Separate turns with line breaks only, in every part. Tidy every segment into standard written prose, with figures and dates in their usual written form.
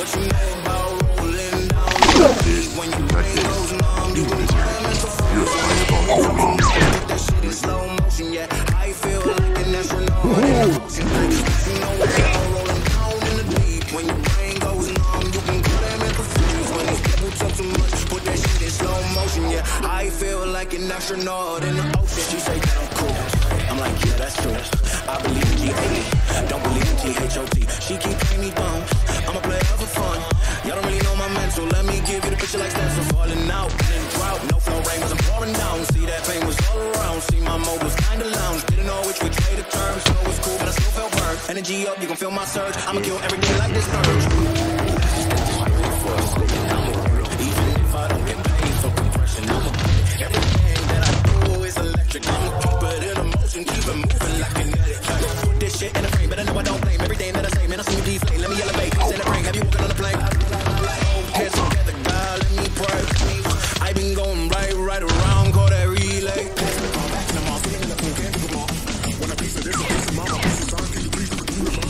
you know about rolling down in the deep? When your brain goes numb, you can call them mental freeze. Put that shit in slow motion, yeah. I feel like an astronaut in the ocean. You know about rolling down in the deep. When your brain goes numb, you can call them mental freeze. When these people talk too much, put that shit in slow motion, yeah. I feel like an astronaut in the ocean. She say that I'm cool. I'm like, yeah, that's true. I believe in G-A-D, don't believe in T-H-O-T. She keep paying me bum, I'm a player for fun. Y'all don't really know my mental, let me give you the picture like steps for falling out. In drought, no flow rain was I'm pouring down. See that pain was all around, see my mode was kinda lounge. Didn't know which way to turn, so it was cool, but I still felt burned. Energy up, you gon' feel my surge, I'ma kill every day like this purge. Even if I don't get paid for compression, everything that I do is electric. I'ma keep it in motion, keep it moving like kinetic. Put this shit in a frame, but I know I don't blame everything that I say. Man, I see you deflate, let me elevate. Send a prank, have you walking on the plane? Get together, God, let me pray. I been going right around, call that relay. When a piece of this, a piece of mama, piece of son, can you please do the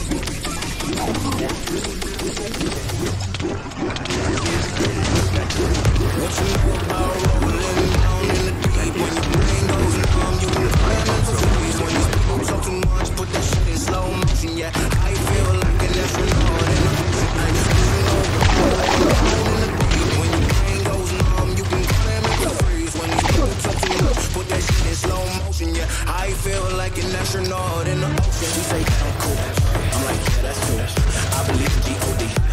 what you know about rolling down in the deep? When your brain goes numb, you can call mental freeze. When these people talk too much, put that shit in slow motion, yeah. I feel like an astronaut in the ocean. You know about rolling down in the deep. When your brain goes numb, you can call mental freeze. When these people talk too much, put that shit in slow motion, yeah. I feel like an astronaut in the ocean. She say that I'm cool. I'm like, yeah, that's true. I believe in G-O-D.